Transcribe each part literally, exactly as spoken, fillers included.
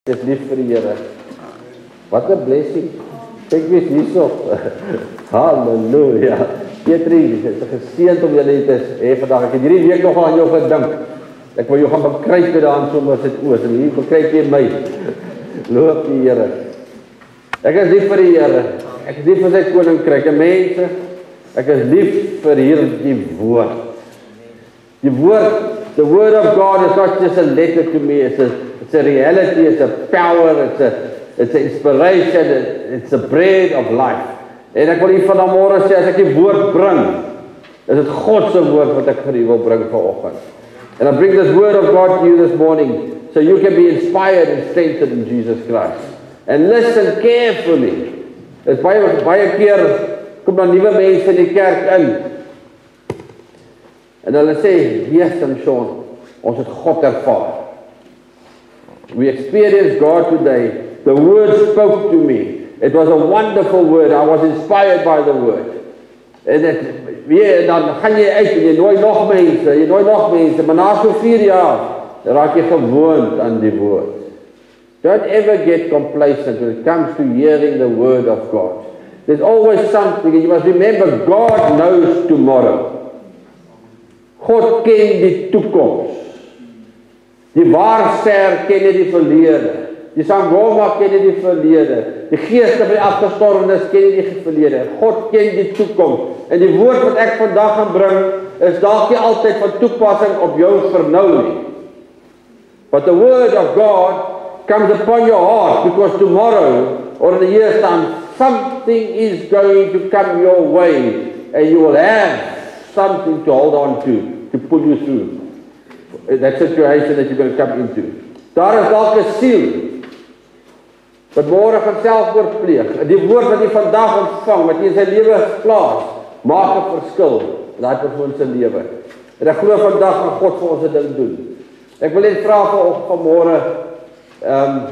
Dis lief vir die Here. Wat 'n blessing. Kyk wie is hierso. Halleluja. Petrie, dit is geseënd om julle te hê vandag. Ek het hierdie week nog aan jou gedink. Ek wil jou gaan bekruip by daan sommer sit oos en hier bekruip jy my. Loop die Here. Ek is lief vir die Here. Ek is lief vir sy koninkryk. En mense, ek is lief vir hierdie woord. Die woord, the word of God is not just a letter to me, it's a, it's a reality, it's a power, it's a, it's a inspiration, it's a bread of life. En ek wil hier vanmôre sê, as ek die woord bring, is dit God se woord wat ek vir u wil bring vanoggend. And I bring this word of God to you this morning, so you can be inspired and strengthened in Jesus Christ. And listen carefully. Dis baie, baie keer, kom dan nuwe mense in die kerk in, en hulle sê, yes, I'm sure, ons het God ervaar. We experienced God today. The word spoke to me. It was a wonderful word. I was inspired by the word. En dit, weer, dan gaan jy uit en jy nooi nog mense, jy nooi nog mense, maar na so vier jaar, raak jy gewoond aan die woord. Don't ever get complacent when it comes to hearing the word of God. There's always something, and you must remember, God knows tomorrow. God ken die toekoms. Die waarseer ken die verlede. Die sangoma ken die verlede. Die geeste van die afgestorwenes ken die verlede. God ken die toekoms. En die woord wat ek vandag gaan bring, is dalk nie altyd van toepassing op jou vir nou nie. But the word of God comes upon your heart, because tomorrow, or in a year's time, something is going to come your way, and you will have something to hold on to, to pull you through that situation that you're going to come into. Daar is dalk 'n siel wat môre gaan selfmoord pleeg. En die woord wat jy vandag ontvang, wat jy in sy lewe plaas, maak 'n verskil in daai persoon se lewe. En ek glo vandag gaan God vir ons 'n ding doen. Ek wil net vra vir ons vanmôre, ehm um,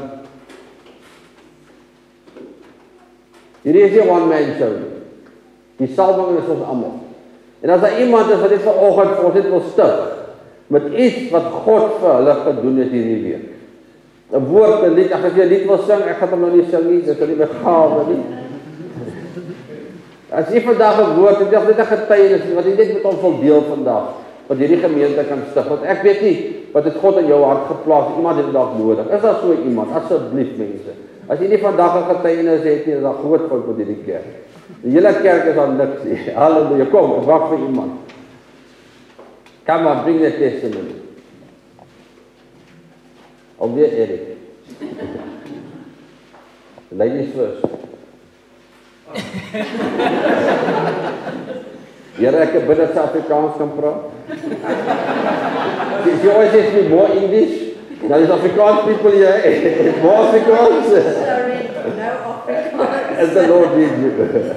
hierdie is 'n one man show. Die salwing is ons almal. En as daar iemand is wat dit vanoggend vir ons net wil stig, met iets wat God vir hulle gedoen het hierdie week. 'n Woord, 'n lied, as jy 'n lied wil sing, ek gaan hom nou nie sing nie, dit is nie my gawe nie. As jy vandag 'n woord het, jy net 'n getuienis wat jy net met ons wil deel vandag, wat hierdie gemeente kan stig, want ek weet nie wat het God in jou hart geplaas, iemand het dit dalk nodig. Is daar so iemand? Asseblief mense. As jy nie vandag 'n getuienis het nie, is daar groot fout met hierdie kerk. Die hele kerk is aan niks nie. Halleluja. Kom, ek wag vir iemand. Come on, bring the testimony. Alweer Erik. Ladies first. Here ek bid dat Afrikaans kan praat. If you always say me more English, now is Afrikaans people here. More Afrikaans. Sorry, no Afrikaans. As the Lord leads you.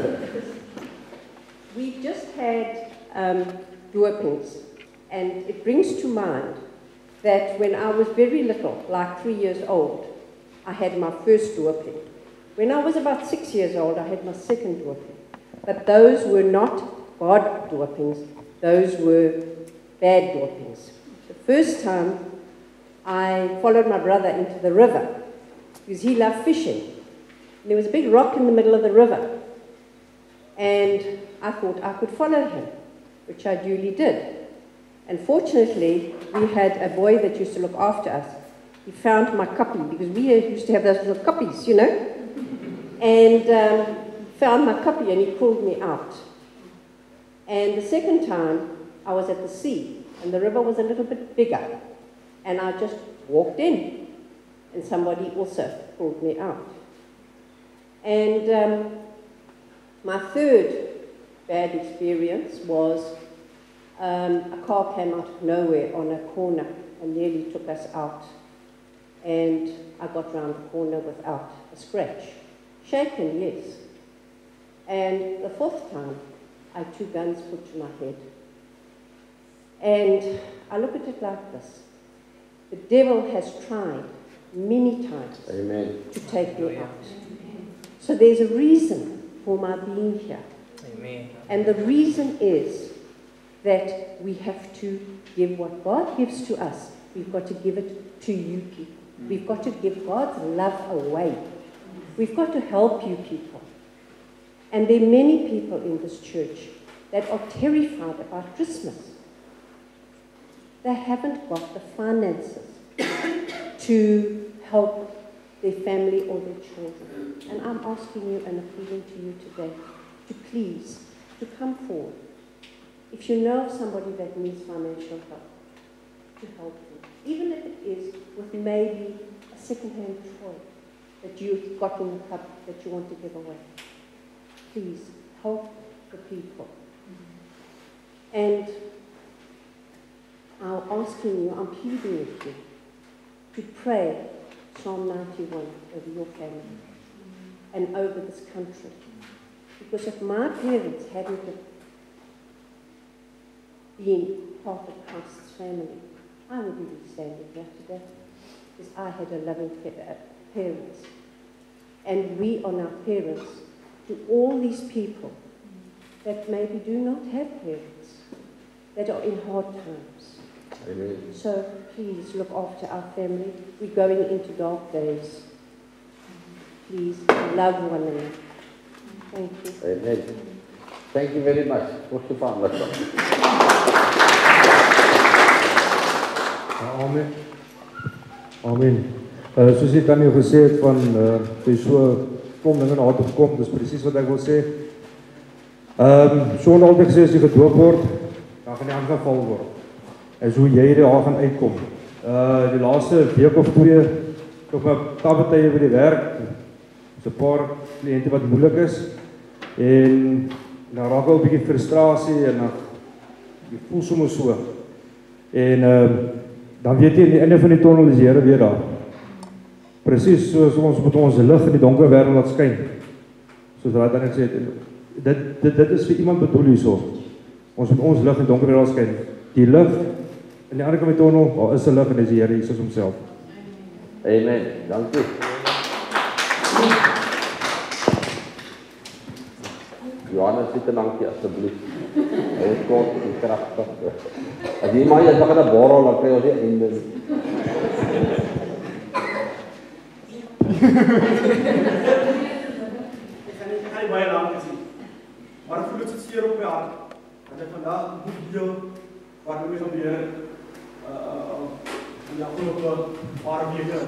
We've just had um, doopings, and it brings to mind that when I was very little, like three years old, I had my first dooping. When I was about six years old, I had my second dooping. But those were not God doopings, those were bad doopings. The first time, I followed my brother into the river, because he loved fishing. And there was a big rock in the middle of the river. And I thought I could follow him, which I duly did. And fortunately, we had a boy that used to look after us. He found my kappie, because we used to have those little kappies, you know. And um, found my kappie and he pulled me out. And the second time, I was at the sea, and the river was a little bit bigger. And I just walked in, and somebody also pulled me out. And um, my third bad experience was um, a car came out of nowhere on a corner and nearly took us out. And I got round the corner without a scratch. Shaken, yes. And the fourth time, I had two guns put to my head. And I look at it like this. The devil has tried many times Amen. to take me out. So there's a reason for my being here. Amen. And the reason is that we have to give what God gives to us. We've got to give it to you people. We've got to give God's love away. We've got to help you people. And there are many people in this church that are terrified about Christmas. They haven't got the finances to help their family or their children. And I'm asking you and appealing to you today to please, to come forward. If you know of somebody that needs financial help, to help them. Even if it is with maybe a second-hand toy that you've got in the cup that you want to give away. Please, help the people. And I'm asking you, I'm pleading with you, to pray Psalm ninety-one over your family and over this country. Because if my parents hadn't been part of Christ's family, I wouldn't be standing here today. Because I had a loving parents. And we are now parents to all these people that maybe do not have parents, that are in hard times. Amen. So please look after our family. We're going into dark days. Please love one another. Thank you. Amen. Thank you very much. What's the farm? Amen. Amen. Uh, soos ek dan jou gesê het van uh, jy so kom dinge na toe gekom, dis presies wat ek wil sê. Ehm um, so altyd gesê as jy gedoop word, dan gaan jy aangeval word. Is hoe jy daar gaan uitkom. Uh die laaste week of twee kom ek tabbetye by die werk. Dis 'n paar kliënte wat moeilik is en dan raak ook 'n bietjie frustrasie en dan jy voel sommer so. En ehm uh, dan weet jy aan die einde van die tonnel is die Here weer daar. Presies soos ons moet ons lig in die donker wêreld laat skyn. Soos wat dan net sê dit dit dit is vir iemand bedoel hierso. Ons moet ons lig in die donker wêreld skyn. Die lig in die ander kant van die tonnel, daar is 'n lig en dis die Here Jesus homself. Amen. Dankie. Johannes, sit 'n dankie asseblief. Hy is kort en kragtig. As jy maar jy begin 'n borrel dan kry ons die einde. Ik ga niet, ik ga niet bij je naam zien. Maar ik voel het zeer op mijn hart. Dat ik vandaag een boek deel waar we mee gaan leren. Uh, in de afgelopen paar weken.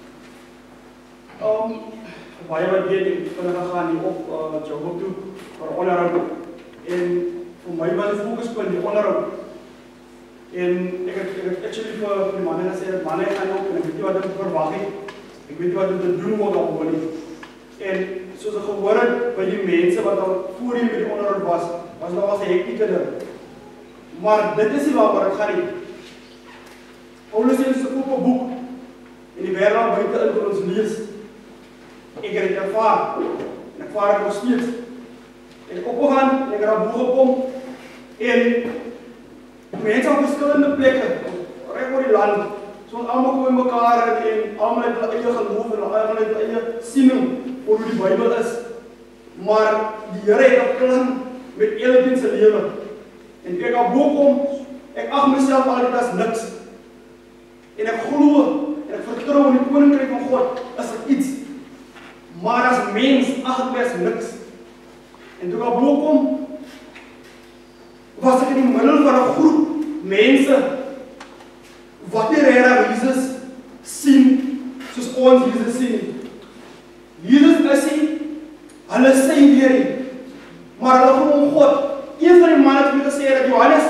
Um, waar je wat weet, ik vandaag gaan niet op uh, Joburg toe voor onderhoud. En voor mij was het focuspunt die onderhoud. En ik heb, ik heb actually voor die mannen gezegd, mannen gaan ook en ik weet niet wat ik verwacht. Ik weet niet wat we te doen moeten op Bonnie. En zoals ik gehoord heb bij die mensen wat al voor je bij die onderhoud was, was nog als een hectieke ding. Maar dit is niet waar het gaat niet. Paulus heeft een open boek in die wereld buiten in voor ons lees. Ik heb het ervaren en ik ervaar het nog steeds. Ik heb opgegaan en ik heb een boek gekomen. En mensen op verschillende plekken, recht voor die land. Zo'n allemaal komen in elkaar en, en allemaal het hulle eie geloof en allemaal het hulle eie siening voor hoe die Bijbel is. Maar die Here het 'n plan met elkeen se lewe. En ek op boek kom, ek ag myself altyd as niks. En ek glo en ek vertrou in die koninkryk van God as ek iets. Maar as mens ag ek my as niks. En toe ek op boek kom, was ek in die middel van 'n groep mense wat die regtig Jesus sien, soos ons Jesus sien. Jesus is nie, hulle sê weer nie, maar hulle glo om God. Een van die manne het my gesê dat Johannes,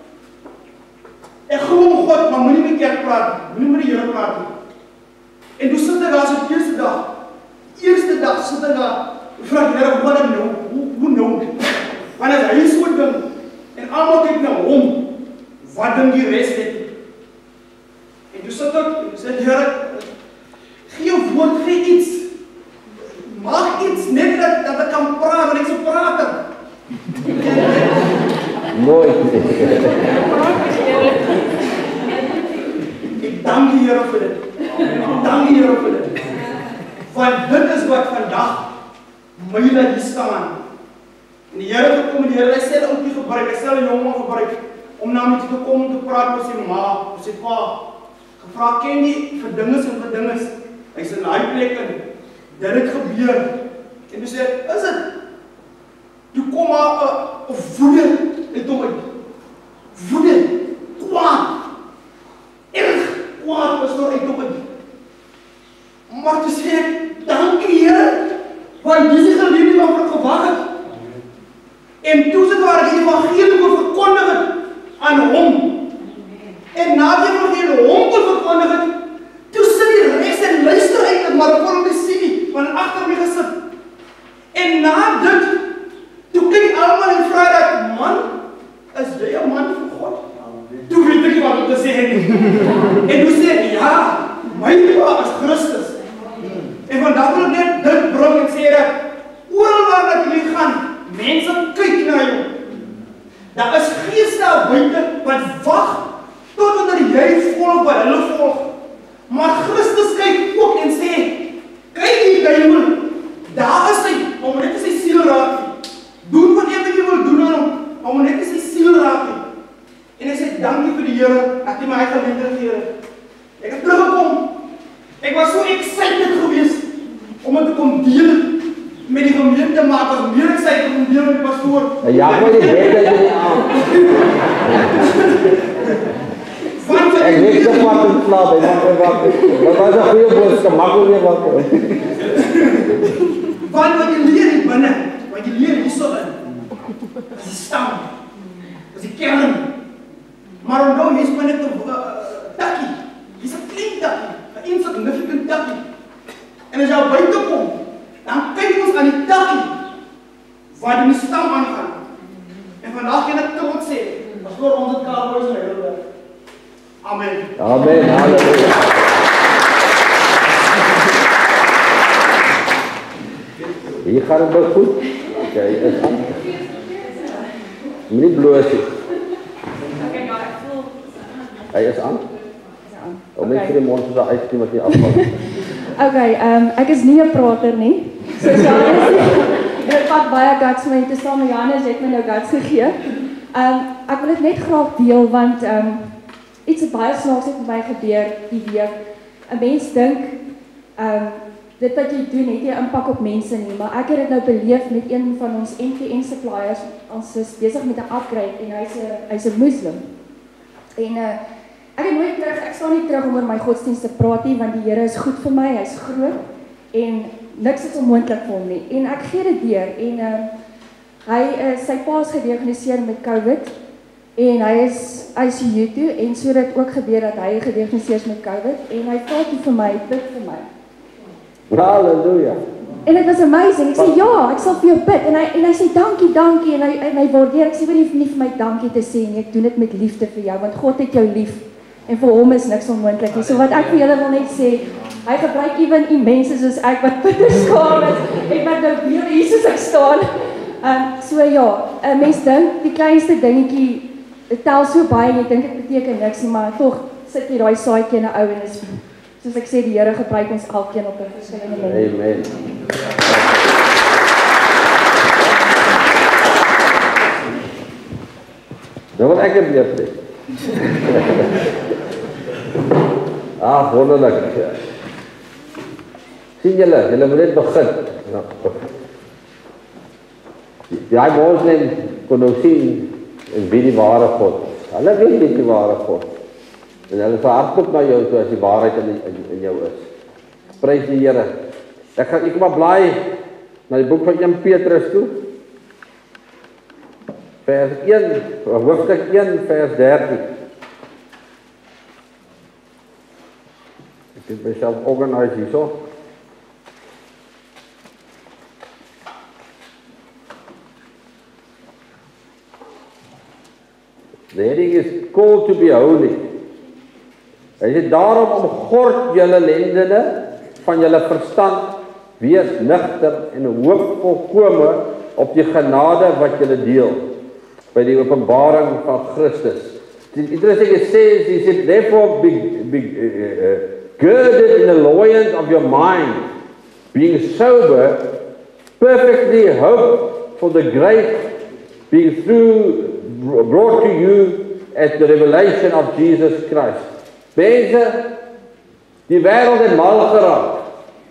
ek glo om God, maar moenie met kerk praat, moenie met die Here praat nie. En toe sit ek daar so die eerste dag, eerste dag sit ek daar, vraag die Here, hoe gaan nou, hoe, hoe nou? Want as hy so ding, en almal kyk na hom, wat dink die rest het? En toe sit ek, en sê die Here, gee jou woord, gee iets. Maak iets, net dat, dat ek kan praat, want ek so praat. Mooi. Ek dank die Here vir dit. Ek dank die Here vir dit. Want dit is wat vandag my laat hier staan. En die Here het gekom en die Here, hy sê die ouetjie gebruik, hy sê die jongman gebruik, om na my toe te kom te praat met sy ma, met sy pa, gevra ken jy vir dinges en vir dinges. Hy's in daai plek in. Dit het gebeur. En hy sê, is dit? Toe kom maar 'n uh, woede uit hom uit. Woede, kwaad. Erg kwaad was daar uit hom uit. Maar toe sê ek, dankie Here, want dis die geliefde wat ek gewag het. En toe sit waar die evangelie kon verkondig het aan hom. En na die evangelie hom kon verkondig het, toe sit die res en luister eintlik, maar ek kon hom nie sien nie, want agter my gesit. En na dit, toe kyk almal en vra dat, man, is jy 'n man van God? Toe weet ek nie wat om te sê nie. En toe sê ek, ja, my pa is Christus. En vandag wil ek net dit bring en sê dat, oral waar dat jy gaan, mense kyk na jou. Daar is geeste daar buite wat wag tot wanneer jy volg wat hulle volg. Maar Christus kyk ook en sê, kyk die duiwel, daar is hy, om net sy siel raak. Doen wat jy wil doen aan hom, om net sy siel raak. En hy sê, dankie vir die Here, dat hy my geliefde gegee. Ek het teruggekom. Ek was so excited geweest om het te kom deel met die gemeente, maar ek was meer excited om deel met die pastoor. Ja, maar die bed is nie aan. Ek weet so wat in slaap, ek mag nie wakker. Dat was een goeie boodskap, mag ook nie wakker. Want wat jy leer hier binne, wat jy leer hier so in, is die stam, is die kern. Maar onthou, jy is maar net 'n takkie, jy is 'n klein takkie, 'n insignificant takkie. En as jy al buite kom, dan kyk ons aan die takkie, waar die stam aangaan. En vandag kan ek trots sê, pastoor ons het Cowboys in Heidelberg. Amen. Amen, halleluja. Hier gaan het wel goed. Oké, is aan. Moet nie bloos nie. Hy is aan. Om net vir die mond soos 'n yskriem wat nie afval. Okay, um, ek is nie 'n prater nie. So Johannes, dit vat baie guts om te staan met Johannes, jy het my nou guts gegee. Um, ek wil dit net graag deel, want um, iets het baie snaaks het met my gebeur die week. 'n Mens dink, um, dit wat jy doen, het jy impak op mense nie, maar ek het dit nou beleef met een van ons M T N suppliers, ons is besig met 'n upgrade, en hy's 'n hy's 'n moslim. En uh, ek het nooit terug, ek staan nie terug om oor my godsdienst te praat nie, want die Here is goed vir my, hy's groot, en niks is onmoontlik vir hom nie. En ek gee dit deur, en uh, hy, uh, sy pa is gediagnoseer met COVID, en hy is I C U toe, en so dit ook gebeur dat hy gediagnoseer is met COVID, en hy vra toe vir my, bid vir my. Halleluja. En dit was amazing, ek sê ja, ek sal vir jou bid, en hy, en hy sê dankie, dankie, en hy, en hy waardeer, ek sê vir nie, nie vir my dankie te sê nie, ek doen dit met liefde vir jou, want God het jou lief, en vir hom is niks onmoontlik nie. So wat ek vir julle wil net sê, hy gebruik ewen die mense soos ek, wat bitter skaam is, ek wat nou weer hier soos ek staan. Um, so ja, uh, mens dink, die kleinste dingetjie, dit tel so baie, jy dink dit beteken niks nie, maar toch sit jy daai saadjie in 'n ou en is, soos ek sê, die Here gebruik ons elkeen op 'n verskillende manier. Amen. Nou wat ek het weer sê. Ah, wonderlik. Sien julle, julle moet net begin. Die moslim kon nou sien en wie die ware God. Hulle weet nie die ware God. En hulle verhardop na jou toe as die waarheid in, in, in jou is. Prys die Here. Ek gaan, ek kom maar blaai na die boek van Eerste Petrus toe. Vers een, hoofstuk een, vers dertien. Ek het myself organise hierso. The heading is called to be holy. Hy sê daarom omgord julle lendene van julle verstand, wees nugter en hoop volkome op die genade wat julle deel by die openbaring van Christus. It's interesting it says, he said, therefore be, be uh, uh, girded in the loins of your mind, being sober, perfectly hope for the grace being through brought to you at the revelation of Jesus Christ. Mense, Die wêreld het mal geraak.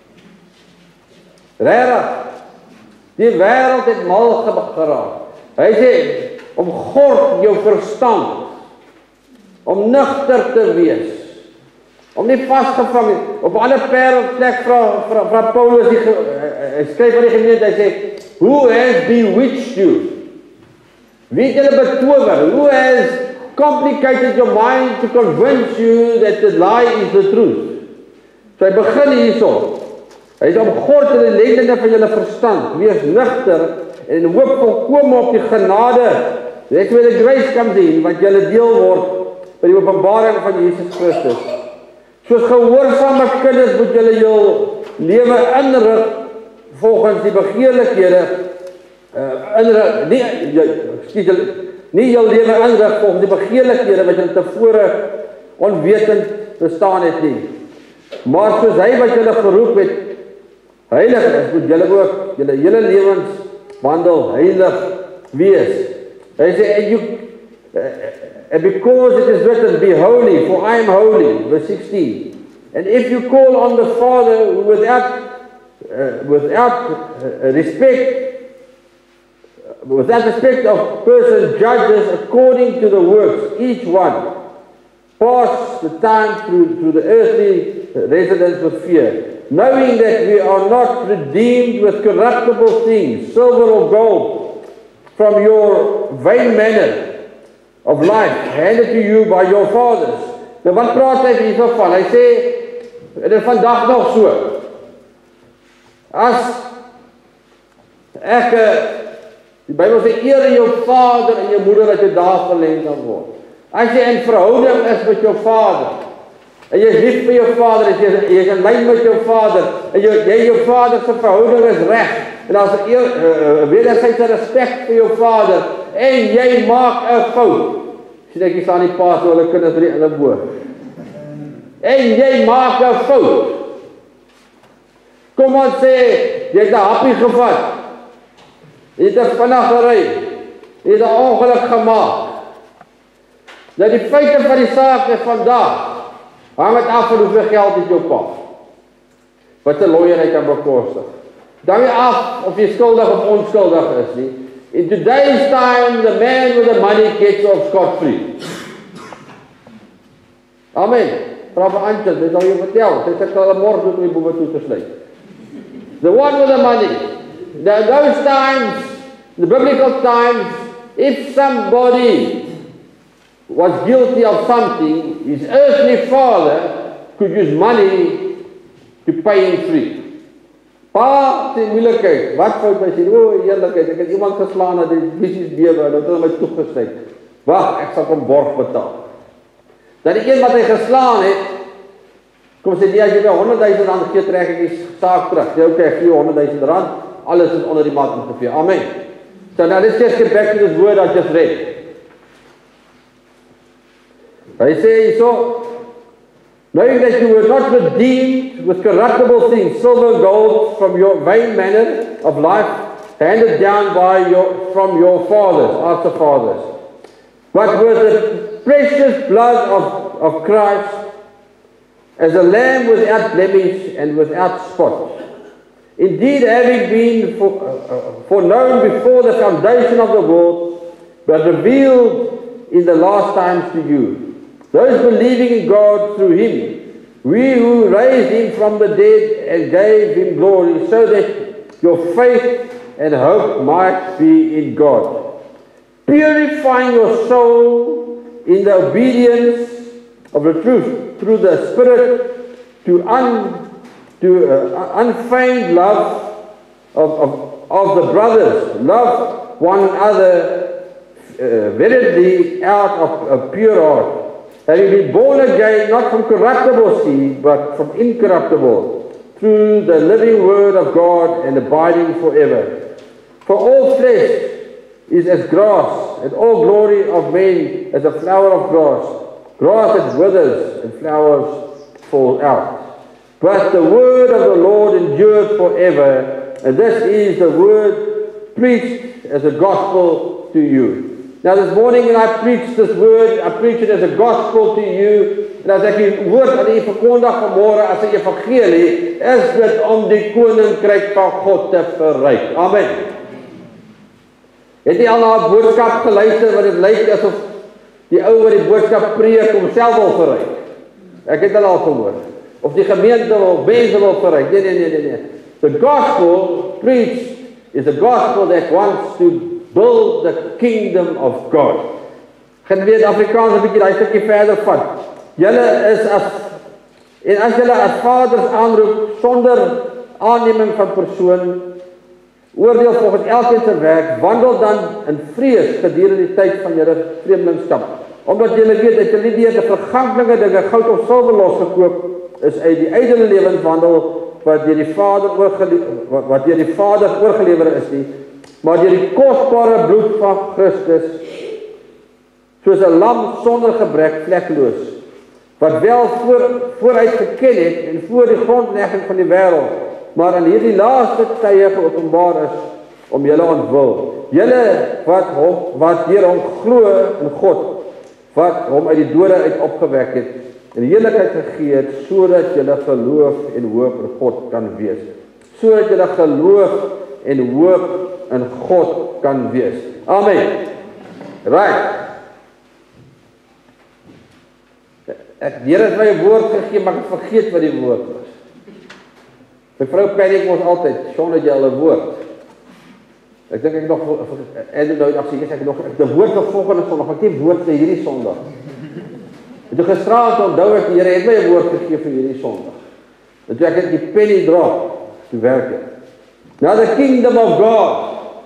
Regtig. Die wêreld het mal geraak. Hy sê, om God jou verstand, om nugter te wees, om nie vasgevang nie. Op 'n ander plek vra vra vra Paulus, die, hy skryf aan die gemeente, hy sê, who has bewitched you? Wie het julle betower? Who has complicated your mind to convince you that the lie is the truth? So hy begin hierso. Hy sê om God in die lendende van julle verstand, wees nugter en hoop volkome op die genade. That's where the grace comes in, wat julle deel word by die openbaring van Jesus Christus. Soos gehoorsame kinders moet julle jul lewe inrig volgens die begeerlikhede, uh, inrig, nie, excuse, nie jul lewe inrig volgens die begeerlikhede wat julle tevore onwetend bestaan het nie. Maar soos hy wat julle geroep het, heilig is, moet julle ook julle hele lewenswandel heilig wees. Hy sê, and you, uh, and because it is written, be holy, for I am holy, verse sixteen. And if you call on the Father without, uh, without uh, respect, without respect of persons, judges according to the works, each one, pass the time through, through the earthly residence with fear, knowing that we are not redeemed with corruptible things, silver or gold, from your vain manner of life, handed to you by your fathers. Nou wat praat hy hiervan van? Hy sê, dit is vandag nog so. As ek, die Bybel sê, eer jou vader en jou moeder dat jou daar verleng kan word. As jy in verhouding is met jou vader, en jy is lief vir jou vader, en jy is in lyn met jou vader, en jy, jy jou vader se verhouding is reg, en as jy uh, wederzijdse respek vir jou vader, en jy maak 'n fout, sien ek hier staan die paas oor hulle kinders by die elleboog, en jy maak 'n fout, kom ons sê, jy het 'n happie gevat, jy het 'n vinnig gery, jy het 'n ongeluk gemaak, nou die feite van die saak is vandag, hang het af van hoeveel geld het jou pa, wat 'n lawyer hy kan bekostig. Dan je af of je skuldig of onskuldig is nie. In today's time, the man with the money gets off scot-free. Amen. Vra vir Antje, dit sal jy vertel. Sy sê hulle môre moet die boewe toe te sluit. The one with the money. Now, those times, the biblical times, if somebody was guilty of something, his earthly father could use money to pay him free. Pa, die moeilikheid, wat fout my sê, o, eerlikheid, ek het iemand geslaan, dat die visies bewe, dat het my toegesluit. Wag, ek sal kom borg betaal. Dat die een wat hy geslaan het, kom sê, nee, as jy my honderdduisend rand gee, trek ek die saak terug. Sê, ok, ek gee honderdduisend rand, alles is onder die mat ongeveer. Amen. So now let's just get back to this word I just read. Hy sê, so, knowing that you were not redeemed with corruptible things, silver and gold, from your vain manner of life, handed down by your, from your fathers, after fathers, but with the precious blood of, of Christ, as a lamb without blemish and without spot. Indeed, having been for, uh, foreknown before the foundation of the world, but revealed in the last times to you, those believing in God through him, we who raised him from the dead and gave him glory, so that your faith and hope might be in God. Purifying your soul in the obedience of the truth through the Spirit to, un, to uh, unfeigned love of, of, of the brothers. Love one another uh, vehemently out of a pure heart, having been born again, not from corruptible seed, but from incorruptible, through the living word of God and abiding forever. For all flesh is as grass, and all glory of men as a flower of grass. Grass that withers and flowers fall out. But the word of the Lord endured forever, and this is the word preached as a gospel to you. Now this morning when I preach this word, I preach it as a gospel to you, En as ek die woord aan u verkondig vanmôre as 'n evangelie, is dit om die koninkryk van God te verryk. Amen. Het jy al na 'n boodskap geluister wat dit lyk asof die ou wat die boodskap preek homself wil verryk? Ek het dit al gehoor. Of die gemeente wil mense wil verryk. Nee, nee, nee, nee, nee. The gospel preached is a gospel that wants to build the kingdom of God. Gaan weer Afrikaans 'n bietjie daai stukkie verder vat. Julle is as en as julle as vaders aanroep sonder aanneming van persoon, oordeel volgens elkeen se werk, wandel dan in vrees gedurende die tyd van julle vreemdelingskap. Omdat julle weet dat julle nie deur die verganklinge dinge goud of silwer losgekoop is uit die ydelle lewenswandel wat deur die Vader oorgelewer wat deur die Vader oorgelewer is nie, maar deur die kosbare bloed van Christus, soos 'n lam sonder gebrek, vlekkeloos, wat wel voor, vooruit geken het en voor die grondlegging van die wêreld, maar in hierdie laaste tye geopenbaar is om julle ontwil. Julle wat hom wat deur hom glo in God, wat hom uit die dode uit opgewek het en heerlikheid gegee het, sodat julle geloof en hoop in God kan wees. Sodat julle geloof en hoop in God kan wees. Amen. Right. Ek Here het my 'n woord gegee, maar ek het vergeet wat die woord was. My vrou paniek ons altyd, "Sean, het jy al 'n woord?" Ek dink ek nog en nou ek sê ek nog ek die woord vir volgende Sondag, ek het nie woord vir hierdie Sondag. En toe gisteraand onthou ek, die Here het my 'n woord gegee vir hierdie Sondag. En toe ek het die penny drop, toe werk dit. Now the kingdom of God.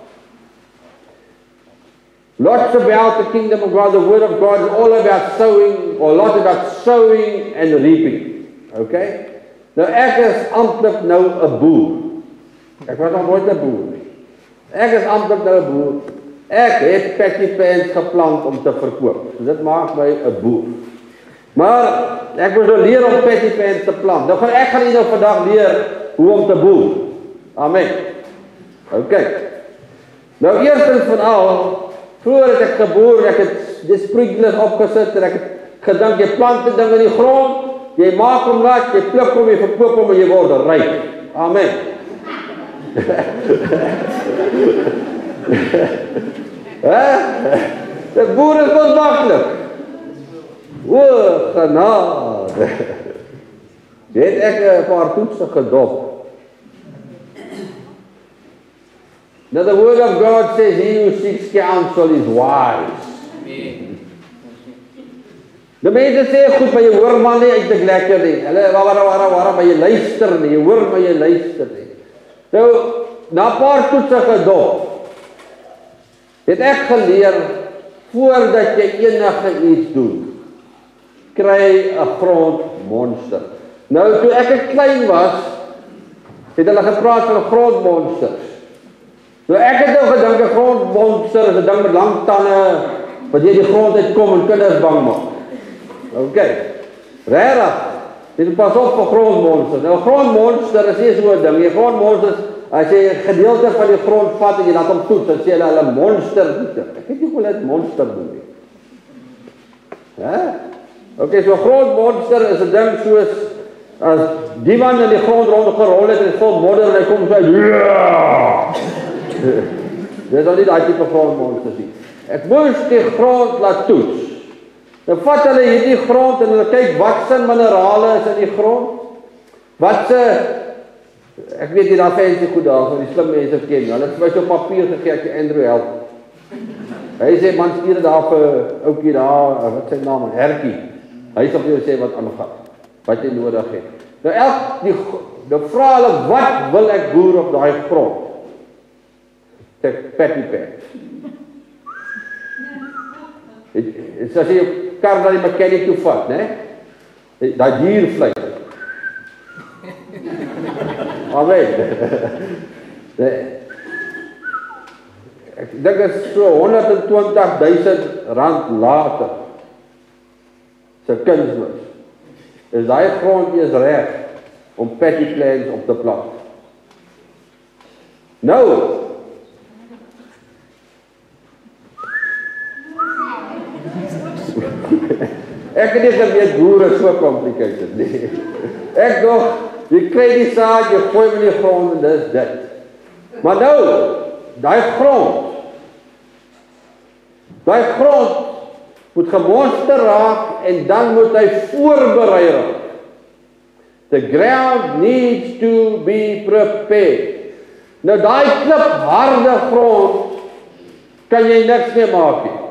Lots about the kingdom of God. The word of God is all about sowing, or lots about sowing and reaping. Okay? Nou ek is amptelik nou 'n boer. Ek was nog nooit 'n boer nie. Ek is amptelik nou 'n boer. Ek het patty pants geplant om te verkoop. So dit maak my 'n boer. Maar ek moet nou leer om patty pants te plant. Nou gaan ek gaan julle nou vandag leer hoe om te boer. Amen. Okay. Nou eerstens van al, vroeger het ek geboer, ek het die sprinklers opgesit en ek het gedink jy plant die ding in die grond, jy maak hom nat, jy pluk hom, jy verkoop hom en jy word ryk. Amen. Hè? Die boer is wel maklik. O, genade. Jy het ek 'n paar toetse gedop. Now the word of God says, he who seeks counsel is wise. Die mense sê, goed, maar jy hoor maar nie uit te lekker nie. Hulle, waar, waar, waar, waar, maar jy luister nie, jy hoor maar jy luister nie. Nou, na paar toetse gedop, het ek geleer, voordat jy enige iets doen, kry 'n grondmonster. Nou, toe ek klein was, het hulle gepraat van grondmonsters. Nou ek het nou gedink 'n grondmonster is 'n ding met lang tande wat jy die grond uitkom en kinders bang maak. Okay. Regtig. Dit pas op vir grondmonsters. Nou 'n grondmonster is nie so 'n ding. 'n Grondmonster as jy 'n gedeelte van die grond vat en jy laat hom toets, dan sê hulle hulle monster. Ek weet nie hoe dit monster doen nie. Hè? Okay, so 'n grondmonster is 'n ding soos as die man in die grond rondgerol het en vol modder en hy kom so ja. Dit is al nie daai tipe grondmonsters nie. Ek moes die grond laat toets. Dan vat hulle hierdie grond en hulle kyk wat se minerale is in die grond. Wat se ek weet nie daar fancy goed daar, so die slim mense ken. Hulle het my so papier gegee ek Andrew help. Hy sê man stuur dit daar vir ouetjie daar, wat sy naam is, Hertjie. Hy sal vir jou sê wat aangaan. Wat jy nodig het. Nou elk die nou vra hulle wat wil ek boer op daai grond? Ek patty pants. Dit is as jy kar na die mechanic toe vat, né? Daai diervleis. Amen. Ek dink dit is so honderd en twintig duisend rand later. Se kunsmis. Is daai grond is reg om patty plants op te plant. Nou Ek het nie geweet boere so complicated nie. Ek nog, jy kry die saad, jy gooi hom in die grond en dis dit. Maar nou, daai grond, daai grond moet gemonster raak en dan moet hy voorberei raak. The ground needs to be prepared. Nou daai klip harde grond kan jy niks meer maak nie.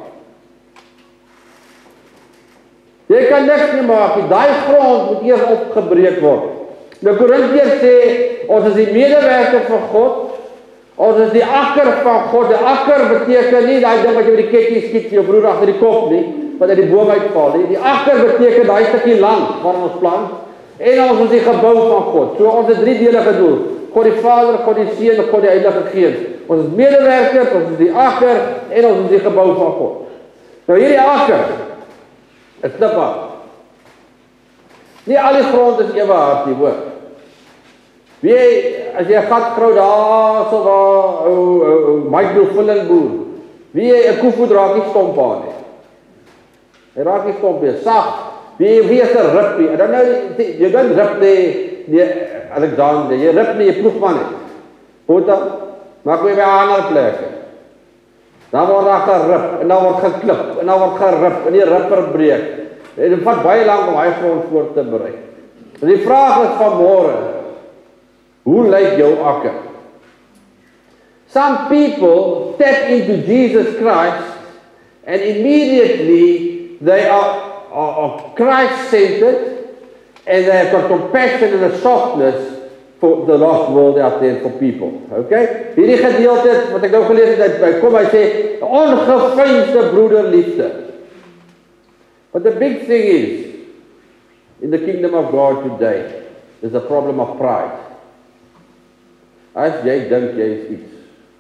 Jy kan niks meer maak nie. Daai grond moet eers opgebreek word. Nou Korintiërs sê ons is die medewerkers van God. Ons is die akker van God. Die akker beteken nie daai ding wat jy met die ketting skiet vir jou broer agter die kop nie, wat uit die boom uitval nie. Die akker beteken daai stukkie land waar ons plant. En ons is die gebou van God. So ons het drie dele gedoen. God die Vader, God die Seun en God die Heilige Gees. Ons is medewerkers, ons is die akker en ons is die gebou van God. Nou hierdie akker is kliphard. Nie al die grond is ewe hard nie, hoor. Wie jy, as jy 'n gat grou daar so waar ou ou microfilling boer. Wie jy 'n koevoet raak nie stomp aan nie. Hy raak nie stomp nie, sag. Wie wie is 'n rippie? Dan nou jy gaan rip nie, nie Alexander, jy rip nie, jy ploeg maar nie. Hoeta, maak weer by 'n ander plek. Dan word daar gerip en dan word geklip en dan word gerip en die ripper breek. En dit vat baie lank om hy grond voor te berei. En die vraag is van môre, hoe lyk jou akker? Some people step into Jesus Christ and immediately they are, are, are Christ-centered and they have got compassion and a softness for the lost world out there for people. Okay? Hierdie gedeelte wat ek nou gelees het by kom hy sê ongeveinsde broederliefde. But the big thing is in the kingdom of God today there's a problem of pride. As jy dink jy is iets.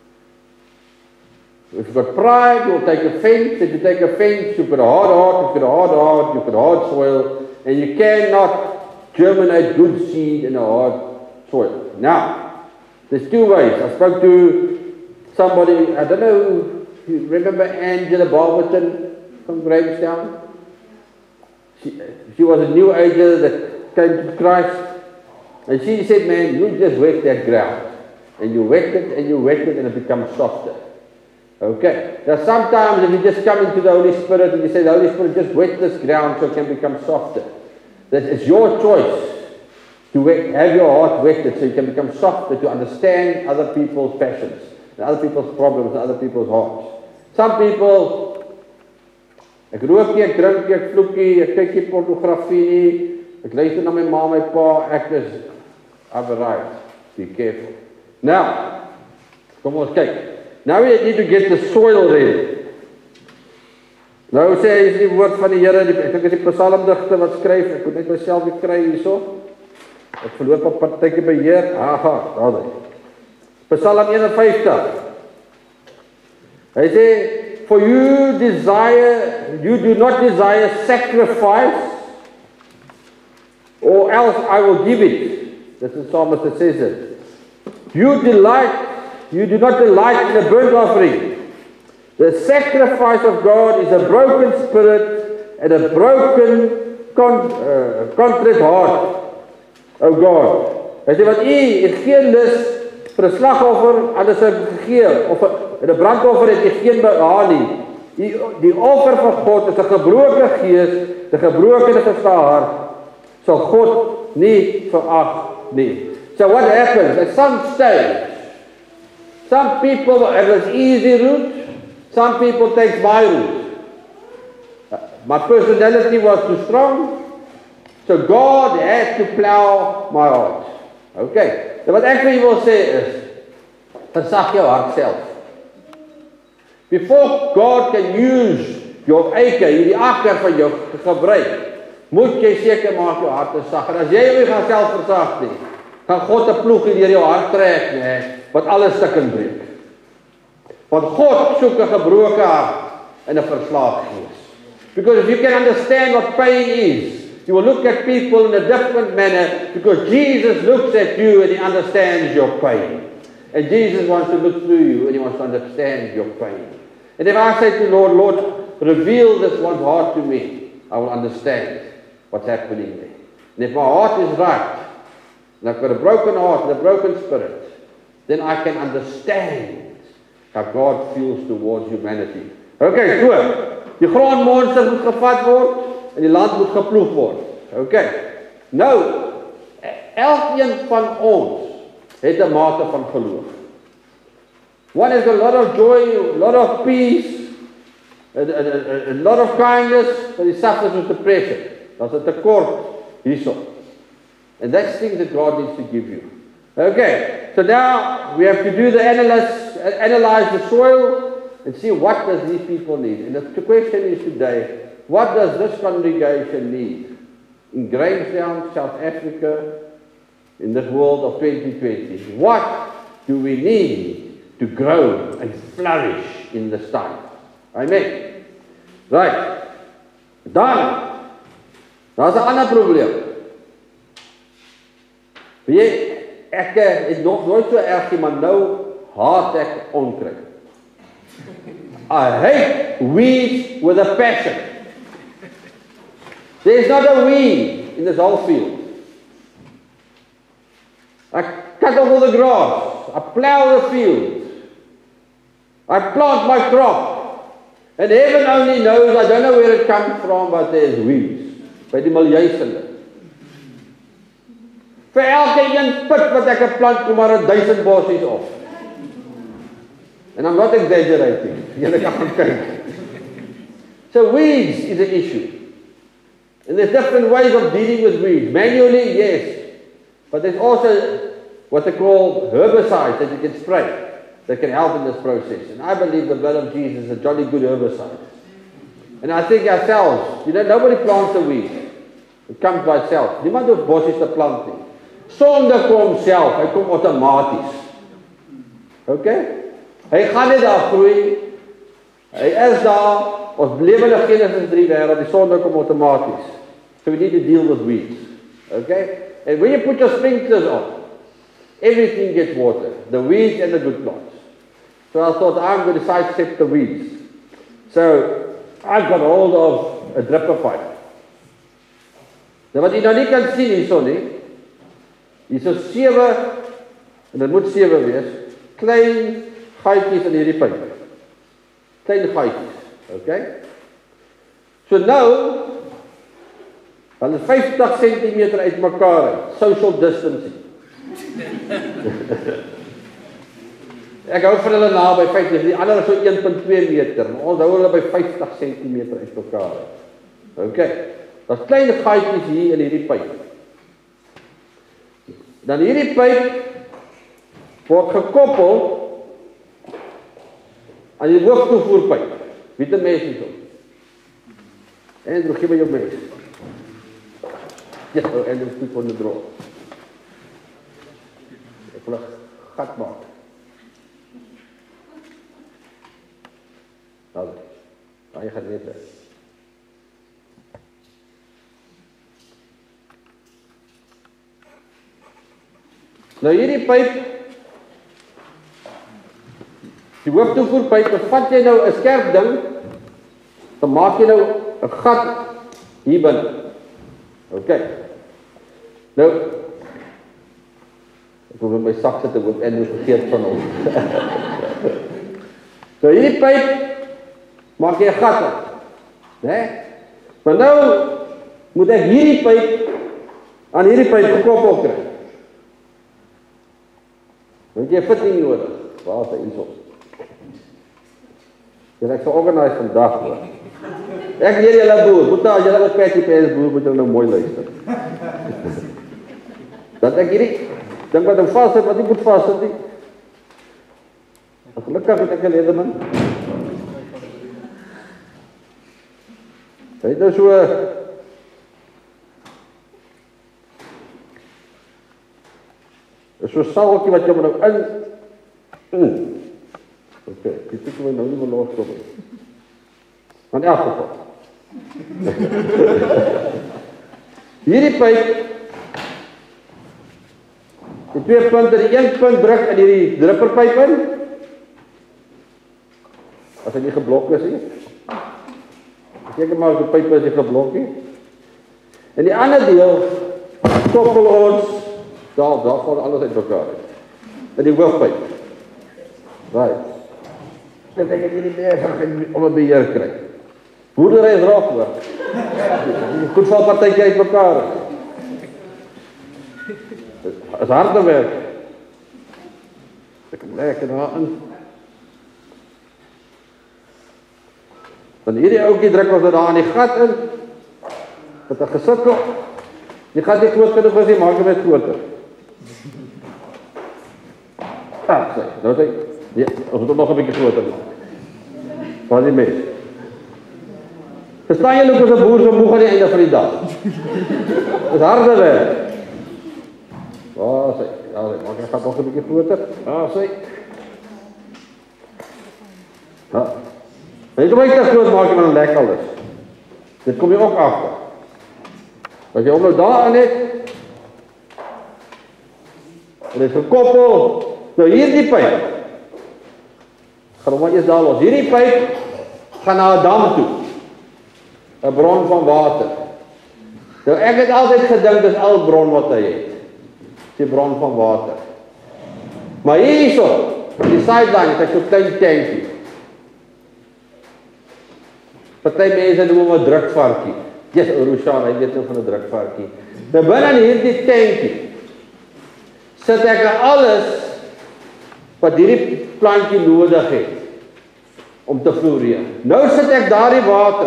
If you've got pride, you'll take offense. If you take offense, you've got a hard heart. You've got a hard heart. You've got hard soil, and you cannot germinate good seed in a hard soil. Now, there's two ways. I spoke to somebody, I don't know, you remember Angela Barberton from Grahamstown? She, she was a new ager that came to Christ, and she said, man, you just wet that ground. And you wet it, and you wet it, and it becomes softer. Okay. Now sometimes if you just come into the Holy Spirit and you say, the Holy Spirit just wet this ground so it can become softer. That it's your choice to wet, have your heart wetted so you can become softer, to understand other people's passions, and other people's problems, and other people's hearts. Some people, ek rook nie, ek drink nie, ek vloek nie, ek kyk nie pornografie nie, ek luister na my ma, my pa, ek is, I've arrived. Be careful. Now, kom ons kyk. Now we need to get the soil ready. Nou sê hy is die woord van die Here, ek dink is die psalmdigter wat skryf, ek moet net myself weer kry hierso. Ek verloor op partytjie beheer. Aha, daar is. Psalm eenenvyftig. Hy sê, for you desire, you do not desire sacrifice, or else I will give it. This is Psalmist that says it. You delight You do not delight in a burnt offering. The sacrifice of God is a broken spirit and a broken, con, uh, contrite heart. O God. Hy sê wat u het geen lus vir 'n slagoffer, anders het gegee, of 'n brandoffer het u geen behaag nie. Die, die offer van God is 'n gebroke gees, 'n gebroke en 'n verslae hart, sal God nie verag nie. So what happens at some stage? Some people have this easy route, some people take my route. My personality was too strong, so God had to plow my heart. Okay, so wat ek vir julle wil sê is, versag jou hart self. Before God can use your acre, hierdie akker van jou gebruik, moet jy seker maak jou hart is sag. En as jy nie gaan self versag nie, gaan God 'n ploeg deur jou hart trek, nee, wat alles stukken breek. Want God soek 'n gebroke hart en 'n verslae gees. Because if you can understand what pain is, you will look at people in a different manner, because Jesus looks at you and he understands your pain. And Jesus wants to look through you and he wants to understand your pain. And if I say to the Lord, Lord, reveal this one's heart to me, I will understand what's happening there. And if my heart is right, and I've got a broken heart and a broken spirit, then I can understand how God feels towards humanity. Okay, so, die grondmonsters moet gevat word, en die land moet geploeg word. Okay, nou, elkeen van ons het 'n mate van geloof. One has a lot of joy, a lot of peace, a, a, a, a lot of kindness, but he suffers with depression. That's a tekort hierso. And that's things that God needs to give you. Okay, so now we have to do the analyze, analyze the soil and see what does these people need. And the question is today, what does this congregation need? In Grahamstown, South Africa, in this world of twenty twenty. What do we need to grow and flourish in this time? Amen. Right. Dan, daar's 'n ander probleem. Weet jy, ek het nog nooit so erg nie, maar nou haat ek onkruid. I hate weeds with a passion. There's not a weed in this whole field. I cut off all the grass. I plow the field. I plant my crop. And heaven only knows, I don't know where it comes from, but there's weeds. By die miljoensinde. Vir elke een put wat ek plant, kom maar 'n duisend bossies op. And I'm not exaggerating. Julle kan gaan kyk. So weeds is an issue. And there's different ways of dealing with weeds. Manually, yes. But there's also what they call herbicides that you can spray that can help in this process. And I believe the blood of Jesus is a jolly good herbicide. And I think ourselves, you know, nobody plants a weed. It comes by itself. Niemand hoef bossies te plant nie. Sonde kom self, hy kom outomaties. Okay? Hy gaan net daar groei. Hy is daar. Ons lewe in Genesis drie wêreld, die sonde kom outomaties. So we need to deal with weeds. Okay? And when you put your sprinklers on, everything gets water. The weeds and the good plants. So I thought, I'm going to sidestep the weeds. So I got hold of a dripper pipe. Nou wat jy nou nie kan sien hierso nie, hier is sewe, en dit moet sewe wees, klein gaatjies in hierdie pyp. Klein gaatjies, okay? So nou, hulle is vyftig centimeter uit mekaar uit, social distancing. Ek hou vir hulle naby vyftig, die ander is so een komma twee meter, maar ons hou hulle by vyftig centimeter uit mekaar uit. Okay, daar's klein gaatjies hier in hierdie pyp. Dan hierdie pyp word gekoppel aan die hooftoevoerpyp. Wie het 'n mes hier? En droog gee my jou mes. Ja, en dit is voor de droog. Ek wil 'n gat maak. Nou, daar jy gaan net. Nou hierdie pyp, die hooftoevoerpyp, vat jy nou 'n skerp ding, dan maak jy nou 'n gat hier binne. OK. Nou, ek wil my sak sit op en vergeet van hom. So hierdie pyp maak jy 'n gat in, né? Maar nou moet ek hierdie pyp aan hierdie pyp gekoppel kry. Want jy fit nie nodig. Waar is hy hierso? Jy ek sal organise vandag hoor. Ek leer julle boer, moet nou julle wat petjie pens boer, moet julle nou mooi luister. Dat ek hierdie ding wat hom vas het, wat nie moet vas sit nie. Gelukkig het ek 'n leerling. Hy het nou so is so salkie wat jy nou in mm. OK, dit is my nou nie meer los kom nie. Maar in elk geval. Hierdie pyp die twee punte, die een punt druk in hierdie dripperpyp in. As hy nie geblok is nie. As Kyk maar die pyp is geblok nie. En die ander deel koppel ons daar daar val alles uit mekaar uit. In die hoofpyp. Right. Dan dink ek hierdie beheer om 'n beheer kry. Boerdery is raak hoor. Goed val partytjie uit mekaar. Dit is harde werk. Ek kom lekker daarin. Dan hierdie ouetjie druk ons daar in die gat in. Met 'n gesukkel. Die gat nie groot genoeg was nie, maak hom net groter. Ah, sê, nou sê, ja, ons moet nog 'n bietjie groter maak. Wat die mes. Verstaan jy hoe 'n boer so moeg aan die einde van die dag? Dis harde werk. Ah, sê, ja, maak die gat nog 'n bietjie groter. Ah, sê. Ja. En jy moet dit groot maak en dan lek alles. Dit kom jy ook agter. As jy hom nou daarin het, en dit is gekoppel, nou hierdie pyp, gaan hom maar eers daar los. Hierdie pyp gaan na 'n dam toe, 'n bron van water. Nou ek het altyd gedink dis al bron wat hy het, die bron van water. Maar hierso, die sideline, het ek so klein tankie. Party mense noem hom 'n drukvarkie. Ja, yes, Rushan, hy weet nou van 'n drukvarkie. Nou binne in hierdie tankie sit ek alles wat hierdie plantjie nodig het om te floreer. Nou sit ek daardie water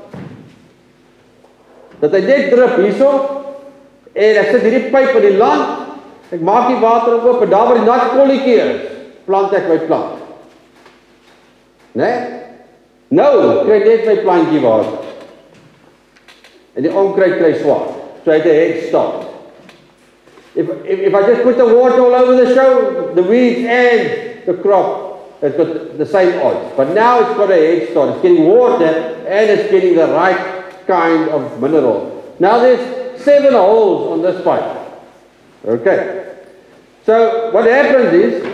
dat hy net drup hierso en ek sit hierdie pyp in die land. Ek maak die water oop en daar waar die nat kolletjie is, plant ek my plant. Né? Nee? Nou kry net my plantjie water. En die onkruid kry swaar. So hy het 'n head start. If, if, if I just put the water all over the show, the weeds and the crop, it's got the same odds. But now it's got a head start. It's getting water and it's getting the right kind of mineral. Now there's seven holes on this pipe. Okay. So what happens is,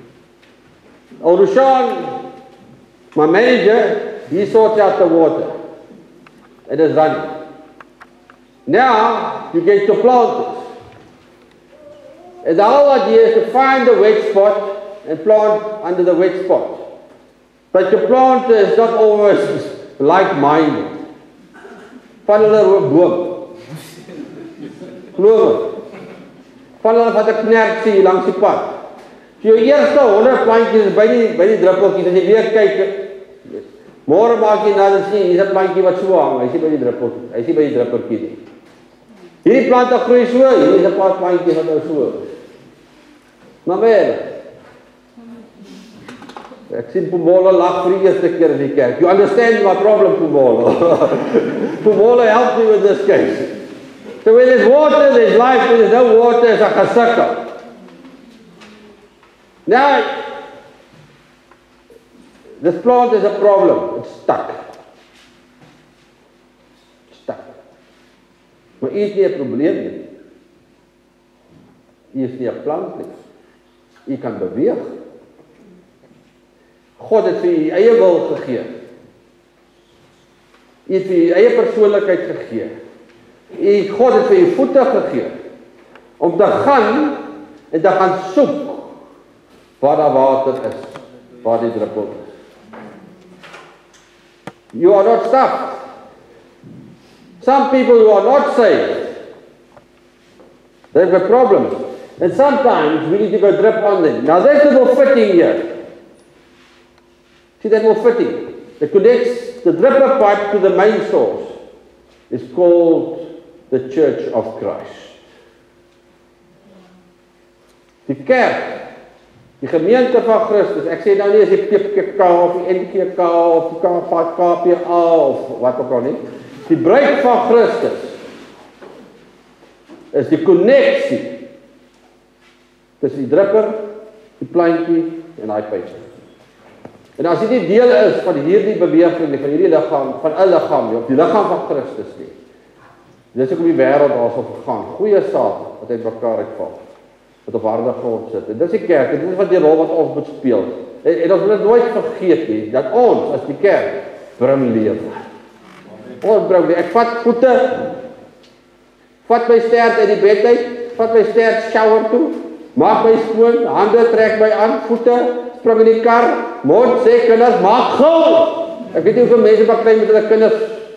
Rushan, my manager, he sorts out the water. It is running. Now, you get your planters. And the whole idea is to find the wet spot and plant under the wet spot. But your planter is not always like-minded. Van hulle boom. Klove. Van hulle wat 'n knertjie langs die pad. So jou eerste honderd plantjies is by die, by die druppeltjies. As jy weer kyk, môre maak jy nader sien, hier's 'n plantjie wat so hang, hy is nie by die druppeltjie, hy is nie by die druppeltjie nie. Hierdie plante groei so, hier is 'n paar plantjies wat nou so. Maar wel, ek sien Pumolo lag vir die eerste keer in die kerk. You understand my problem, Pumolo. Pumolo helped me with this case. So when there's water, there's life. When there's no water, there's a kasaka. Now, this plant is a problem. It's stuck. Stuck. Maar hier is nie 'n probleem nie. Hier is nie 'n plant nie. Jy kan beweeg. God het vir jy eie wil gegee. Jy het vir jy eie persoonlikheid gegee. Jy, God het vir jy voete gegee om te gaan en te gaan soek waar daar water is, waar die druppel is. You are not stuck. Some people who are not saved, they've got problems. And sometimes we need to go drip on them. Now there's a little fitting here. See that little fitting? That connects the dripper pipe to the main source. It's called the Church of Christ. Die kerk, die gemeente van Christus, ek sê nou nie as die P K K of die N K K of die K P A of wat ook al nie. Die bruid van Christus is die konneksie tussen die dripper, die plantjie en daai pyp. En as dit nie deel is van hierdie beweging nie, van hierdie liggaam, van 'n liggaam nie, of die liggaam van Christus nie. Dis hoekom die wêreld daarso gegaan. Goeie saad wat uit mekaar uitval, wat op harde grond sit. En dis die kerk, dit is wat die rol wat ons moet speel. En, en ons moet nooit vergeet nie dat ons as die kerk bring lewe. Ons bring weer. Ek vat voete, vat my stert uit die bed uit, vat my stert shower toe, maak my skoon, hande trek my aan, voete, spring in die kar, mond sê kinders, maak gauw. Ek weet nie hoeveel mense baklei met hulle kinders.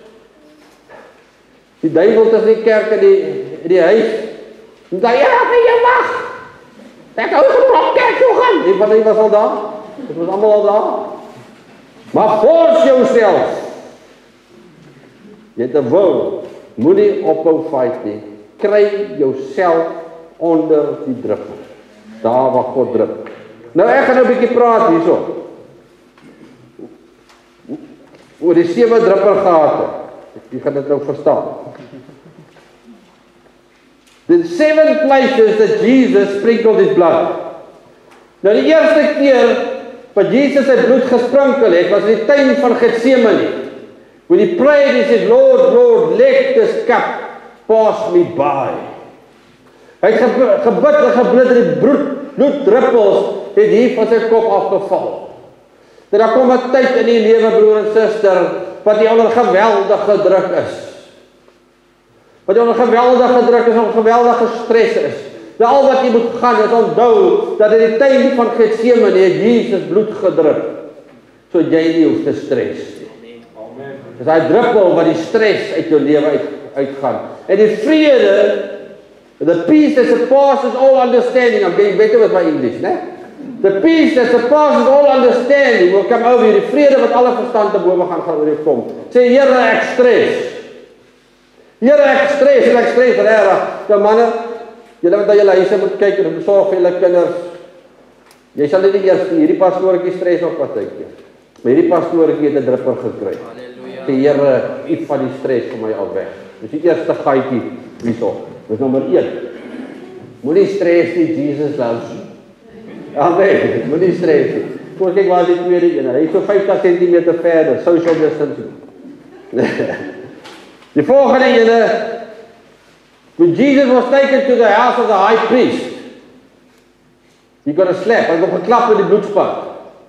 Die duivel tussen die kerk en die, in die huis. En dan, ja, kan jy wag. Ek hou van kerk toe gaan. Die van die was al daar. Dit was allemaal al daar. Maar force jouself. Jy het 'n wil. Moenie ophou fight nie. Kry jouself onder die druk. Daar waar God druk. Nou ek gaan nou 'n bietjie praat hierso. Oor die sewe druppelgate. Jy gaan dit nou verstaan. The seven places that Jesus sprinkled his blood. Nou die eerste keer wat Jesus sy bloed gesprinkel het, was in die tuin van Getsemane. When he prayed, he said, Lord, Lord, let this cup pass me by. Hy het gebid en gebid en die bloed, bloeddruppels het hier van sy kop afgeval. Dat daar kom 'n tyd in die lewe, broer en suster, wat jy onder geweldige druk is. Wat jy onder geweldige druk is, onder geweldige stres is. Dat al wat jy moet gaan is onthou, dat in die tuin van Getsemane het Jesus bloed gedrup, so jy nie hoef te stres nie. Dis hy druppel wat die stres uit jou lewe uit, uitgaan. En die vrede, the peace that surpasses all understanding, I'm getting better with my English, né? The peace that surpasses all understanding will come over you. Die vrede wat alle verstand te bowe gaan gaan oor jou kom. Sê, Here, ek stres. Here, ek stres, en ek stres regtig. Ja manne, julle wat na julle huise moet kyk en besorg vir julle kinders. Jy sal nie die eerste, hierdie pastoortjie stres op partytjie. Maar hierdie pastoortjie het 'n drupper gekry. Sê, Here, U van die stres vir my al weg. Dis die eerste gaatjie hierso. Dis nommer een. Moenie stres nie, Jesus loves you. Amen, moenie stres nie. Kom kyk waar die tweede een. Hy is so vyftig centimeter verder, social distancing. Die volgende ene, when Jesus was taken to the house of the high priest, he got a slap, hy het geklap met die bloedspat.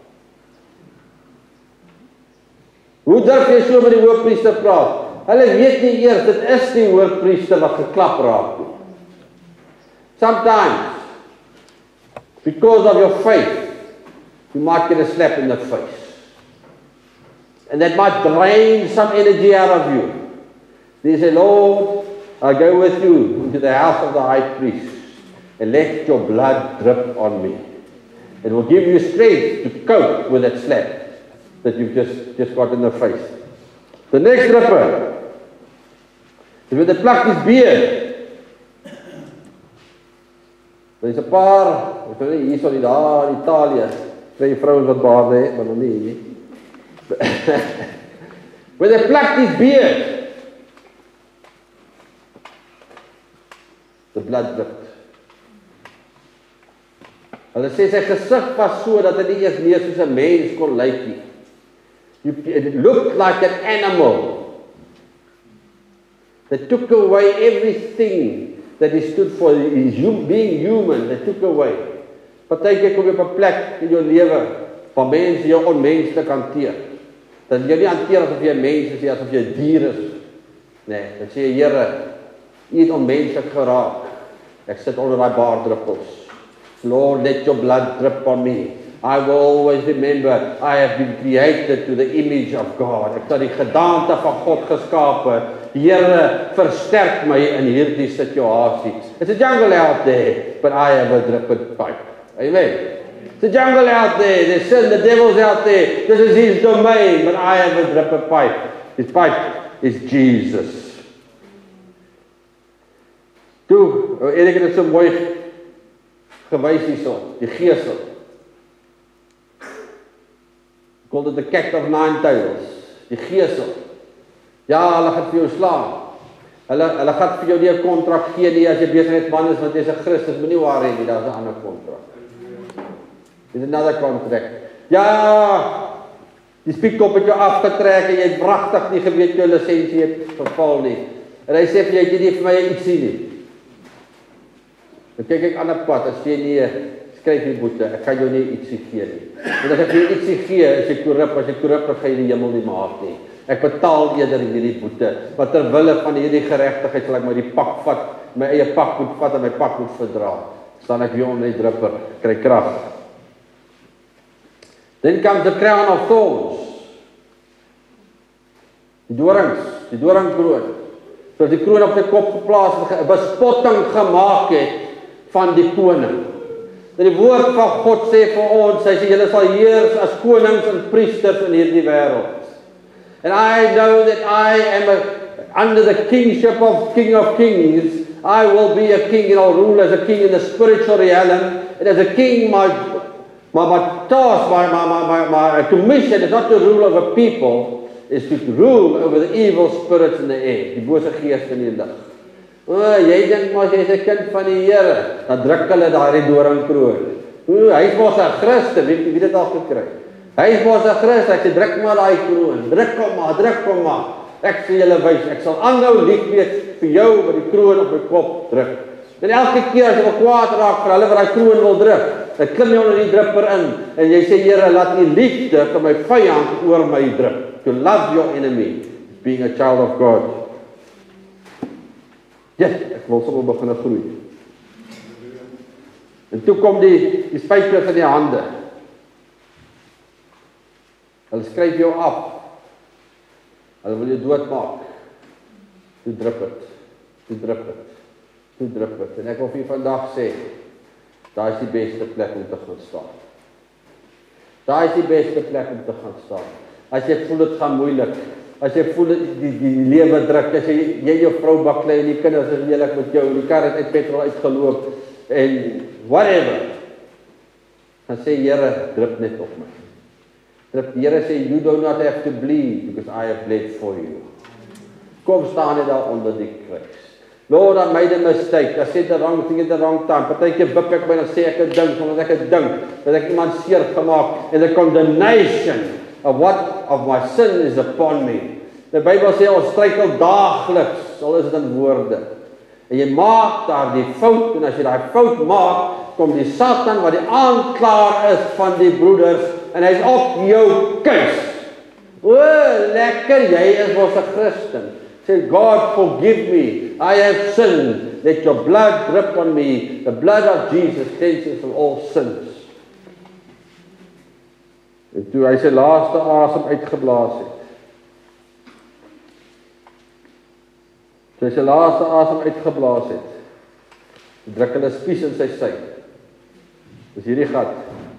Hoe durf jy so met die hoofpriester praat? Hulle weet nie eers, dit is die hoofpriester wat geklap raak nie. Sometimes, because of your faith, you might get a slap in the face. And that might drain some energy out of you. They say, Lord, I'll go with you into the house of the high priest and let your blood drip on me. It will give you strength to cope with that slap that you've just, just got in the face. The next dripper is when they pluck his beard. Er is 'n paar, ek weet nie, hier so nie daar in Italië, twee vrouens wat baarde het, maar nog nie hier nie. When they plucked his beard, the blood dripped. Hulle sê sy gesig was so dat hy nie eers meer soos 'n mens kon lyk nie. It looked like an animal. They took away everything that he stood for, being human, they took away. Partykeer kom jy op 'n plek in jou lewe waar mense jou onmenslik hanteer. Dat jy nie hanteer asof jy 'n mens is, asof jy 'n dier is. Nee, dan sê jy, Here, U het onmenslik geraak. Ek sit onder daai baardruppels. Lord, let your blood drip on me. I will always remember, I have been created to the image of God. Ek het die gedaante van God geskape. Here, versterk my in hierdie situasie. It's a jungle out there, but I have a dripping pipe. Amen. It's a jungle out there, there's sin, the devil's out there. This is his domain, but I have a dripping pipe. His pipe is Jesus. Toe, Erik het dit so mooi gewys hierso, die gesel. Called it the cat of nine tails. Die gesel. Ja, hulle gaan vir jou slaan. Hulle hulle gaan vir jou nie 'n kontrak gee nie as jy besigheidsman is want jy's 'n Christus, moenie worry nie, daar's 'n ander kontrak. There's another contract. Ja, die spiekkop het jou afgetrek en jy het wragtig nie geweet jou lisensie het verval nie. En hy sê vir jou, jy nie vir my iets sien nie. Dan kyk ek aan 'n pad, as jy nie skryf die boete, ek kan jou nie ietsie gee nie. Want as ek jou ietsie gee, as jy korrup, as jy korrup, dan gaan jy die hemel nie maak nie. Ek betaal eerder hierdie boete, maar ter wille van hierdie geregtigheid sal ek my die pak vat, my eie pak moet vat en my pak moet verdra. Staan ek weer onder die drupper, kry krag. Then comes the crown of thorns. Die dorings, die doringkroon. So die kroon op sy kop geplaas en 'n bespotting gemaak het van die koning. Die woord van God sê vir ons, hy sê julle sal heers as konings en priesters in hierdie wêreld. And I know that I am a, under the kingship of King of Kings. I will be a king and I'll rule as a king in the spiritual realm. And as a king, my my, my task, my, my, my, my commission is not to rule over people, is to rule over the evil spirits in the air, die bose geeste in die lug. O, jy dink maar jy is 'n kind van die Here, dan druk hulle daardie doringkroon. O, hy is mos 'n Christen, wie wie dit al gekry. Hy is mos 'n Christen, hy sê druk maar daai kroon, druk hom maar, druk hom maar. Ek sê julle wys, ek sal aanhou lief wees vir jou wat die kroon op my kop druk. En elke keer as jy wil kwaad raak vir hulle wat daai kroon wil druk, dan klim jy onder die drupper in en jy sê Here, laat U liefde vir my vyand oor my druk. To love your enemy, being a child of God. Ja, ek wil sommer begin groei. En toe kom die die spykers in die hande. Hulle skryf jou af. Hulle wil jou doodmaak. Toe drup het. Toe drup het. Toe drup het. En ek wil vir julle vandag sê, daar is die beste plek om te gaan staan. Daar is die beste plek om te gaan staan. As jy voel dit gaan moeilik, as jy voel die die lewe druk, as jy jy jou vrou baklei en die kinders is lelik met jou, die kar het uit petrol uitgeloop en whatever. Dan sê Here, drup net op my. Drup, Here sê you do not have to bleed because I have bled for you. Kom staan net daar onder die kruis. Lord, I made a mistake. I said the wrong thing at the wrong time. Partykeer bip ek my en sê ek 'n ding, omdat ek 'n ding, dat ek iemand seer gemaak en the condemnation of what of my sin is upon me. Die Bybel sê ons struikel daagliks, al is dit in woorde. En jy maak daar die fout en as jy daai fout maak, kom die Satan wat die aanklaer is van die broeders en hy's op jou kus. O, lekker, jy is mos 'n Christen. Say, God, forgive me. I have sinned. Let your blood drip on me. The blood of Jesus cleanses from all sins. En toe hy sy laaste asem uitgeblaas het. Toe hy sy laaste asem uitgeblaas het, druk hulle spies in sy sy. Dis hierdie gat.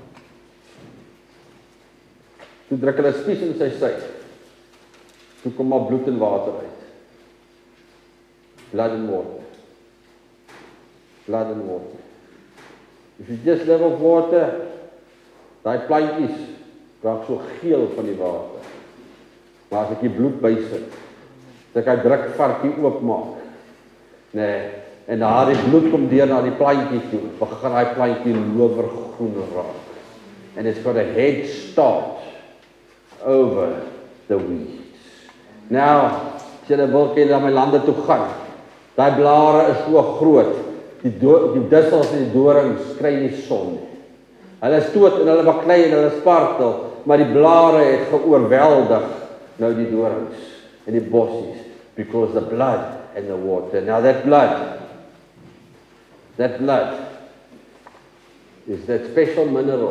Toe druk hulle spies in sy sy. Toe kom maar bloed en water uit. Blood and water. Blood and water. If you just live of water, daai plantjies raak so geel van die water. Maar as ek die bloed bysit, as ek hy drukvarkie oopmaak, nee, en daai bloed kom deur na die plantjie toe, begin daai plantjie lowergroen raak. And it's got a head start over the weeds. Now, as jy wil kyk na my lande toe gaan, daai blare is so groot, die, do, die dussels en die dorings kry nie son nie. Hulle stoot en hulle baklei en hulle spartel, maar die blare het geoorweldig nou die dorings en die bossies, because the blood and the water. Now that blood, that blood is that special mineral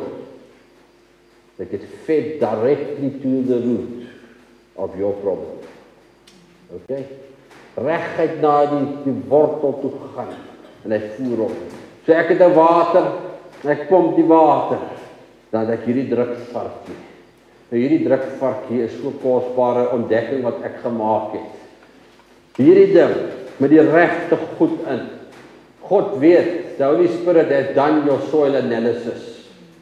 that gets fed directly to the root of your problem. Okay? Reguit na die, die wortel toe gegaan en hy voer op. So ek het 'n water, en ek pomp die water, dan het ek hierdie drukvarkie. Nou hierdie drukvarkie is so 'n kosbare ontdekking wat ek gemaak het. Hierdie ding met die regte goed in. God weet, the Holy Spirit has done your soil analysis.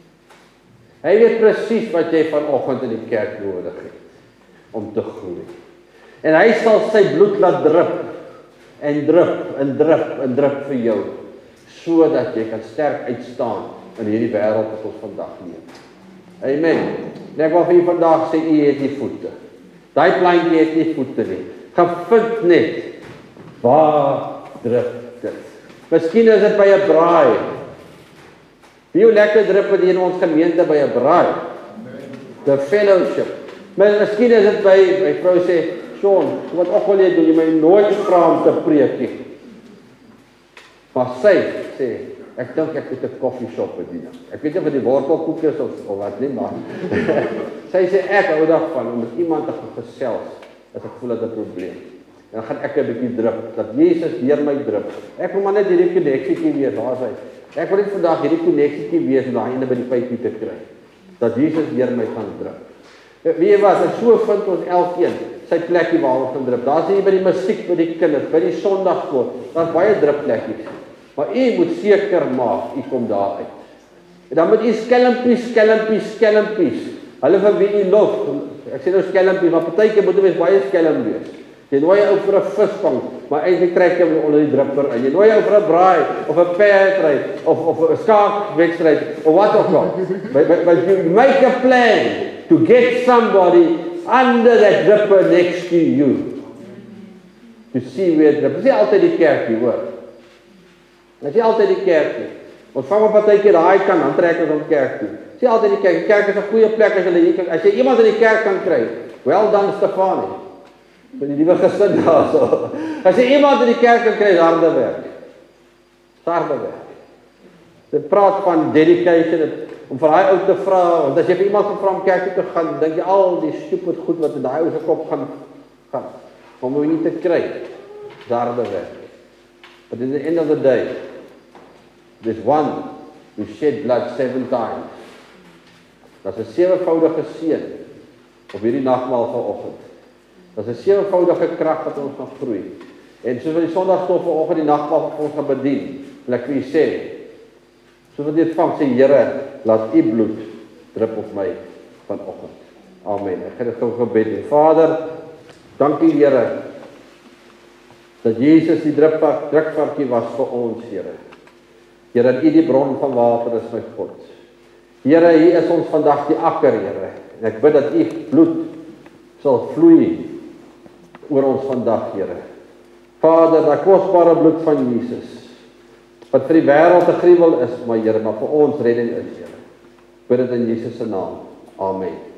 Hy weet presies wat jy vanoggend in die kerk nodig het om te groei. En hy sal sy bloed laat drup en drup en drup en drup vir jou, sodat jy kan sterk uitstaan in hierdie wêreld wat ons vandag leef. Amen. En ek wil vir julle vandag sê, u het nie voete. Daai plantjie het nie voete nie. Gaan vind net waar drup dit. Miskien is dit by 'n braai. Wie lekker drup dit in ons gemeente by 'n braai. The fellowship. Maar miskien is dit by, my vrou sê, Sean, wat ook al jy doen, jy my nooit vra om te preek nie. Maar sy sê, ek dink ek moet 'n koffieshop bedien. Ek weet nie of dit wortelkoek is of, of wat nie, maar sy sê ek hou daarvan om met iemand te gesels as ek voel dat 'n probleem. Dan gaan ek 'n bietjie drup, dat Jesus deur my drup. Ek wil maar net hierdie koneksie wees, daar's hy. Ek wil net vandag hierdie koneksie wees om daai ene by die pypie te kry. Dat Jesus deur my gaan drup. Wie jy was, en so vind ons elkeen sy plekkie waar ons gaan drup. Daar's hier by die musiek, by die kinders, by die Sondagskool, daar's baie drupplekkies. Maar u moet seker maak, u kom daar uit. En dan moet u skelmpies, skelmpies, skelmpies. Hulle vir wie u lof. Ek sê nou skelmpies, maar partykeer moet jy baie skelm wees. Jy nooi ou vir 'n visvang, maar eintlik trek jy hom onder die drupper in. Jy nooi ou vir 'n braai of 'n perdry of of 'n skaakwedstryd of wat ook al. But, but, but you make a plan to get somebody under that drupper next to you. To see where drupper. Dis nie altyd die kerkie, hoor. Dis nie altyd die kerkie. Ons vang op partykeer daai kan dan trek ons om kerk toe. Dis nie altyd die kerk. Die kerk is 'n goeie plek as jy hier kan. As jy iemand in die kerk kan kry, well done Stefanie. Vir die nuwe gesin daarso. As jy iemand in die kerk kan kry, is harde werk. Harde werk. Dit praat van dedication, om vir daai ou te vra, want as jy vir iemand vra om kerk toe te gaan, dink jy al die stupid goed wat in daai ou se kop gaan gaan. Om hom nie te kry. Dis harde werk. But at the end of the day, there's one who shed blood seven times. That's 'n sewevoudige seën op hierdie nagmaal vanoggend. Dat is 'n sewevoudige krag wat ons gaan groei. En soos wat die Sondagskool vanoggend die nagmaal ons gaan bedien, wil ek vir u sê, soos wat dit vang sê Here, laat u bloed drup op my vanoggend. Amen. Ek gaan dit gou gebed doen. Vader, dankie Here dat Jesus die druppak drukvarkie was vir ons, Here. Here, dat u die bron van water is, my God. Here, hier is ons vandag die akker, Here. En ek bid dat u bloed sal vloei oor ons vandag, Here. Vader, daai kosbare bloed van Jesus, wat vir die wêreld 'n gruwel is, maar Here, maar vir ons redding is, Here. Bid dit in Jesus se naam. Amen.